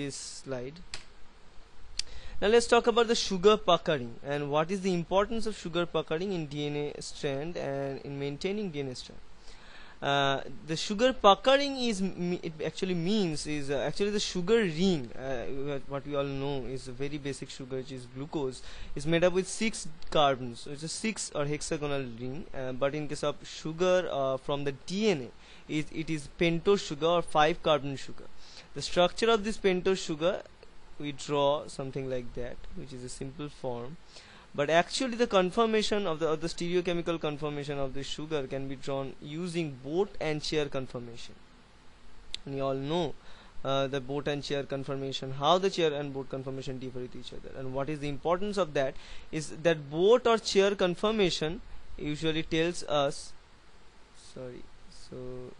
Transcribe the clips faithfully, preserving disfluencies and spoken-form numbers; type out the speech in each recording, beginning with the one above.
this slide. Now let's talk about the sugar puckering and what is the importance of sugar puckering in D N A strand and in maintaining D N A strand. Uh, the sugar puckering is it actually means is uh, actually the sugar ring, uh, what we all know is a very basic sugar, which is glucose, is made up with six carbons. So it's a six or hexagonal ring, uh, but in case of sugar uh, from the D N A, it, it is pentose sugar or five carbon sugar. The structure of this pentose sugar, we draw something like that, which is a simple form. But actually the conformation of the, of the stereochemical conformation of the sugar can be drawn using boat and chair conformation. And you all know uh, the boat and chair conformation, how the chair and boat conformation differ with each other, and what is the importance of that is that boat or chair conformation usually tells us, sorry, so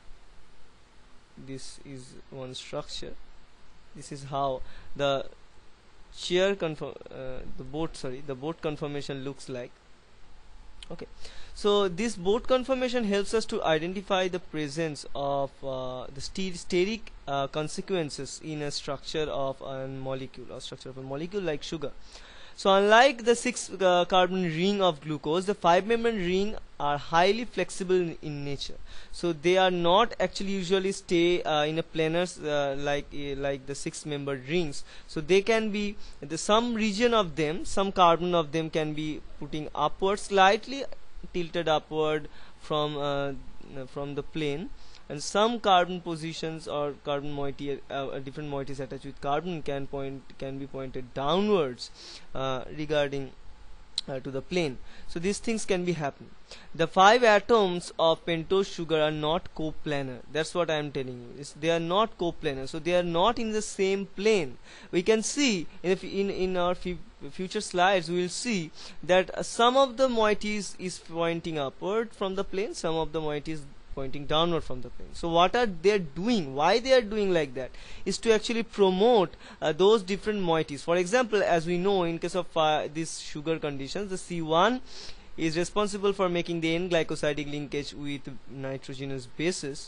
this is one structure, this is how the chair conform uh, the boat sorry the boat conformation looks like. Okay, so this boat conformation helps us to identify the presence of uh, the st steric uh, consequences in a structure of a molecule or structure of a molecule like sugar. So unlike the six uh, carbon ring of glucose, the five membrane ring are highly flexible in, in nature. So they are not actually usually stay uh, in a planar uh, like uh, like the six membered rings. So they can be the some region of them, some carbon of them can be putting upward, slightly tilted upward from uh, from the plane, and some carbon positions or carbon moiety uh, different moieties attached with carbon can point can be pointed downwards uh, regarding uh, to the plane. So these things can be happening. The five atoms of pentose sugar are not coplanar. That's what I am telling you. It's, they are not coplanar. So they are not in the same plane. We can see in in, in our future slides we will see that uh, some of the moieties is pointing upward from the plane, some of the moieties pointing downward from the plane. So what are they doing, why they are doing like that, is to actually promote uh, those different moieties. For example, as we know, in case of uh, these sugar conditions, the C one is responsible for making the N-glycosidic linkage with nitrogenous bases,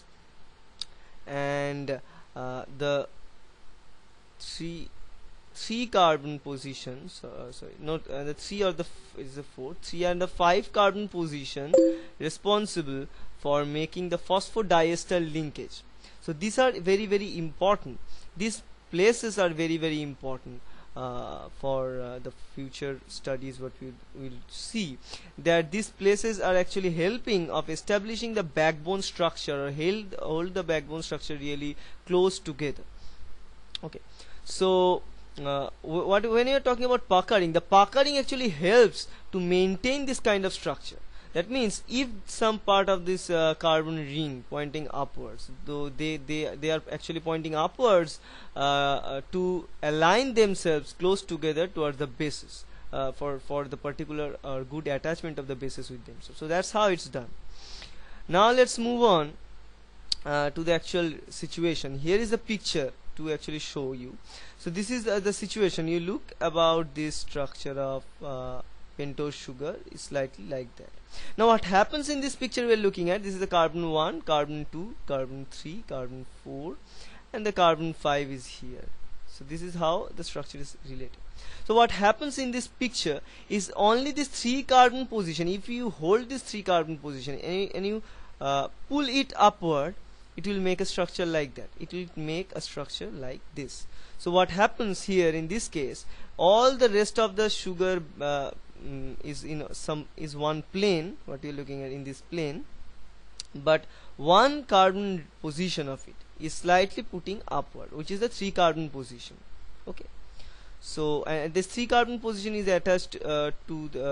and uh, the three three carbon positions uh, sorry not uh, the three or the f is the fourth three and the five carbon position responsible for making the phosphodiester linkage. So these are very very important. These places are very very important uh, for uh, the future studies. What we will see that these places are actually helping of establishing the backbone structure, or hold, hold the backbone structure really close together. Okay, so Uh, what when you are talking about puckering, the puckering actually helps to maintain this kind of structure. That means if some part of this uh, carbon ring pointing upwards, though they they they are actually pointing upwards uh, uh, to align themselves close together towards the bases uh, for for the particular or uh, good attachment of the bases with themselves. So that's how it's done. Now let's move on uh, to the actual situation. Here is a picture to actually show you. So this is uh, the situation. You look about this structure of uh, pentose sugar is slightly like that. Now what happens in this picture we are looking at, this is the carbon one, carbon two, carbon three, carbon four, and the carbon five is here. So this is how the structure is related. So what happens in this picture is only this three carbon position, if you hold this three carbon position and you, and you uh, pull it upward, it will make a structure like that. It will make a structure like this. So what happens here in this case, all the rest of the sugar uh, mm, is in some is one plane, what you are looking at in this plane, but one carbon position of it is slightly putting upward, which is the three carbon position. Okay, so and this three carbon position is attached uh, to the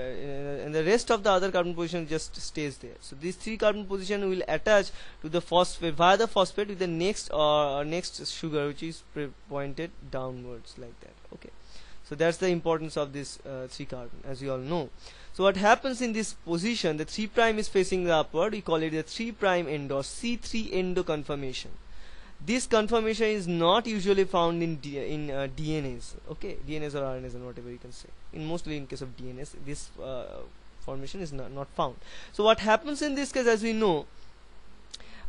uh, and the rest of the other carbon position just stays there. So this three carbon position will attach to the phosphate via the phosphate with the next or uh, next sugar, which is pointed downwards like that. Okay, so that's the importance of this uh, three carbon, as you all know. So what happens in this position, the three prime is facing the upward, we call it the three prime endo, or C three endo conformation. This conformation is not usually found in D in uh, D N As, okay, D N As or R N As and whatever you can say. In mostly in case of D N As, this uh, formation is not, not found. So what happens in this case, as we know,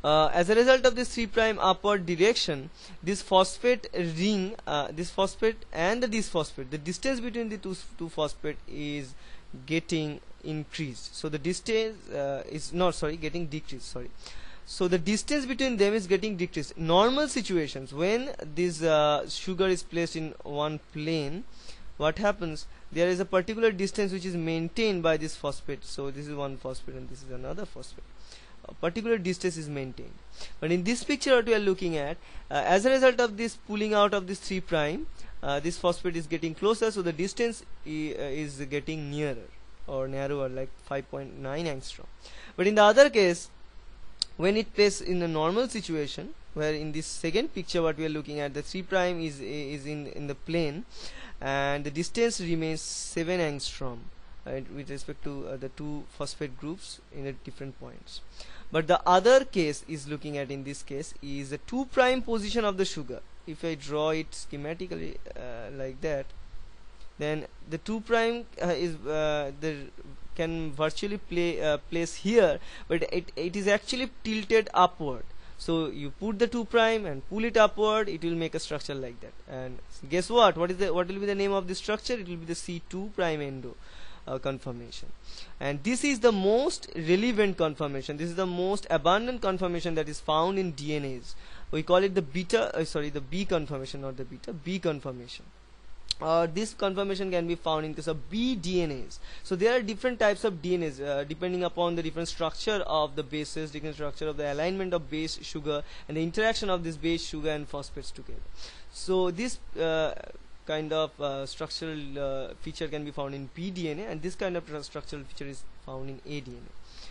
Uh, as a result of this three prime upward direction, this phosphate ring, uh, this phosphate and the this phosphate, the distance between the two two phosphate is getting increased. So the distance uh, is not sorry getting decreased. Sorry. So the distance between them is getting decreased. Normal situations, when this uh, sugar is placed in one plane, what happens? There is a particular distance which is maintained by this phosphate. So this is one phosphate and this is another phosphate. A particular distance is maintained. But in this picture what we are looking at, uh, as a result of this pulling out of this three prime, uh, this phosphate is getting closer, so the distance I, uh, is getting nearer or narrower, like five point nine angstrom. But in the other case, when it plays in a normal situation, where in this second picture what we are looking at, the three prime is is in in the plane and the distance remains seven angstrom uh, with respect to uh, the two phosphate groups in a different points. But the other case is looking at, in this case, is the two prime position of the sugar. If I draw it schematically uh, like that, then the two prime uh, is uh, the can virtually play uh, place here, but it, it is actually tilted upward. So you put the two prime and pull it upward, it will make a structure like that. And guess what? What is the what will be the name of this structure? It will be the C two prime endo uh, conformation. And this is the most relevant conformation. This is the most abundant conformation that is found in D N As. We call it the beta. Uh, sorry, the B conformation, not the beta. B conformation. Uh, this conformation can be found in case of B D N As. So there are different types of D N As uh, depending upon the different structure of the bases, different structure of the alignment of base sugar and the interaction of this base sugar and phosphates together. So this uh, kind of uh, structural uh, feature can be found in B D N A, and this kind of structural feature is found in A D N A.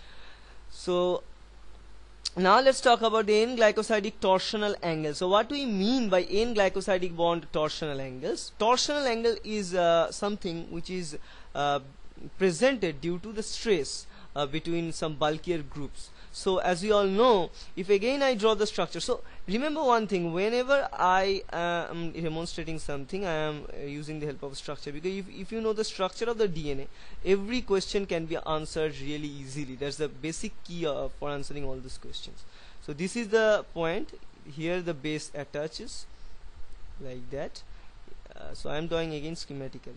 So now let's talk about the N-glycosidic torsional angle. So what do we mean by N-glycosidic bond torsional angles? Torsional angle is uh, something which is uh, presented due to the stress uh, between some bulkier groups. So as we all know, if again I draw the structure, so remember one thing, whenever I uh, am demonstrating something, I am uh, using the help of structure, because if, if you know the structure of the D N A, every question can be answered really easily. That's the basic key uh, for answering all these questions. So this is the point, here the base attaches like that. Uh, so I am drawing again schematically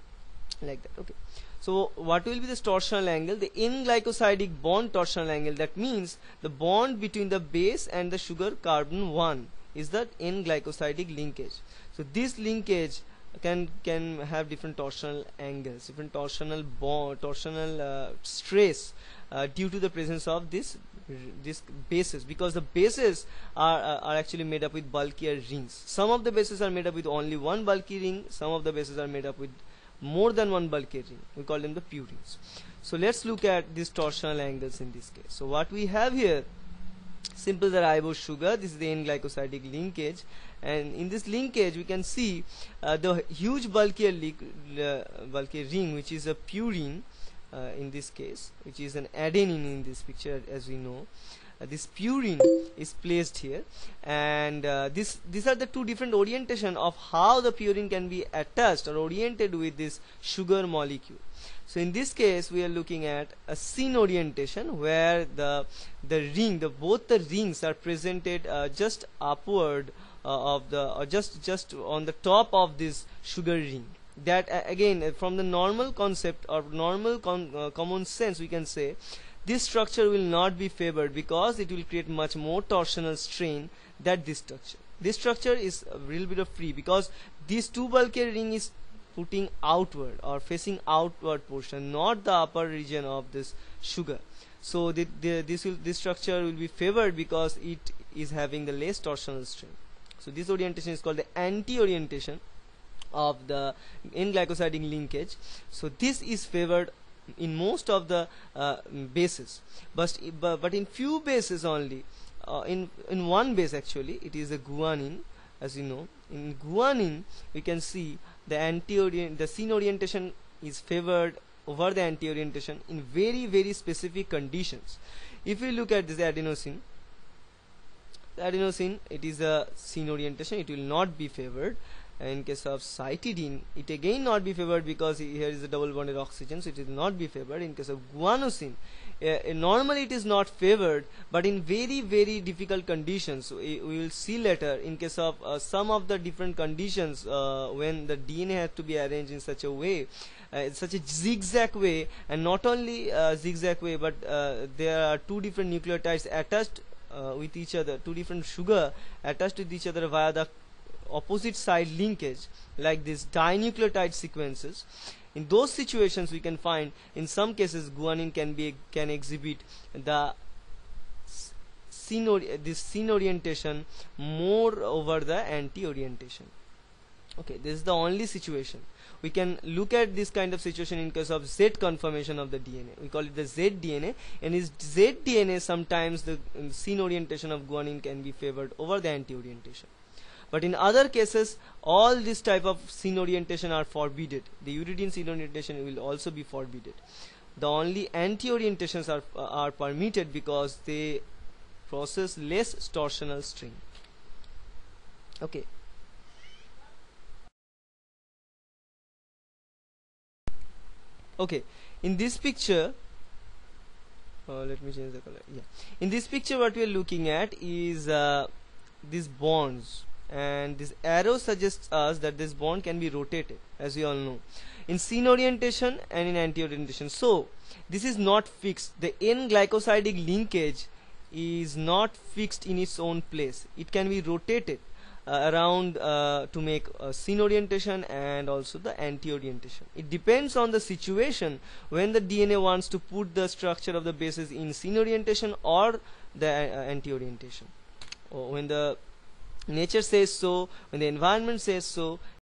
like that. Okay. So what will be this torsional angle? The N-glycosidic bond torsional angle. That means the bond between the base and the sugar carbon one is the N-glycosidic linkage. So this linkage can can have different torsional angles, different torsional bond, torsional uh, stress uh, due to the presence of this this bases, because the bases are uh, are actually made up with bulkier rings. Some of the bases are made up with only one bulky ring. Some of the bases are made up with more than one bulky ring. We call them the purines. So let's look at these torsional angles in this case. So what we have here, simple the ribose sugar, this is the N-glycosidic linkage, and in this linkage we can see uh, the huge bulkier uh, bulkier ring, which is a purine uh, in this case, which is an adenine in this picture, as we know. Uh, this purine is placed here, and uh, this these are the two different orientation of how the purine can be attached or oriented with this sugar molecule. So in this case we are looking at a syn orientation, where the the ring, the both the rings are presented uh, just upward uh, of the or just just on the top of this sugar ring. That uh, again uh, from the normal concept or normal con uh, common sense, we can say this structure will not be favored, because it will create much more torsional strain than this structure. This structure is a little bit of free, because this two bulkier ring is putting outward or facing outward portion, not the upper region of this sugar. So the, the, this will this structure will be favored because it is having the less torsional strain. So this orientation is called the anti-orientation of the N-glycosidic linkage. So this is favored in most of the uh, bases, but but in few bases only. Uh, in in one base actually, it is a guanine, as you know. In guanine, we can see the anti-orient, the syn orientation is favored over the anti-orientation in very very specific conditions. If we look at this adenosine, the adenosine, it is a syn orientation, it will not be favored. In case of cytidine, it again not be favored, because here is a double bonded oxygen, so it will not be favored. In case of guanosine, uh, normally it is not favored, but in very very difficult conditions, we, we will see later, in case of uh, some of the different conditions, uh, when the D N A has to be arranged in such a way, uh, such a zigzag way, and not only uh, zigzag way, but uh, there are two different nucleotides attached uh, with each other, two different sugar attached with each other via the opposite side linkage, like these dinucleotide sequences. In those situations, we can find in some cases guanine can be can exhibit the syn this syn orientation more over the anti orientation. Okay, this is the only situation. We can look at this kind of situation in case of Z conformation of the D N A. We call it the Z D N A, and in Z D N A sometimes the um, syn orientation of guanine can be favored over the anti orientation. But in other cases, all this type of syn orientation are forbidden. The uridine syn orientation will also be forbidden. The only anti-orientations are uh, are permitted because they process less torsional string. Okay. Okay. In this picture, uh, let me change the color. Yeah. In this picture, what we are looking at is uh, these bonds. And this arrow suggests us that this bond can be rotated, as we all know, in syn orientation and in anti orientation. So this is not fixed. The N glycosidic linkage is not fixed in its own place. It can be rotated uh, around uh, to make uh, syn orientation and also the anti orientation. It depends on the situation when the D N A wants to put the structure of the bases in syn orientation or the uh, anti orientation, or when the nature says so, when the environment says so.